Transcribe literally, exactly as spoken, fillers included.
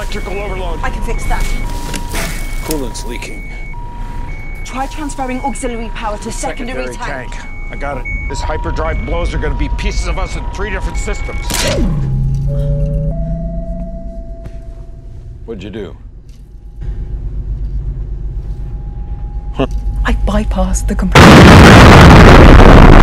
Electrical overload. I can fix that. Coolant's leaking. Try transferring auxiliary power to secondary, Secondary tank. tank. I got it. This hyperdrive blows are gonna be pieces of us in three different systems. What'd you do? I bypassed the compressor.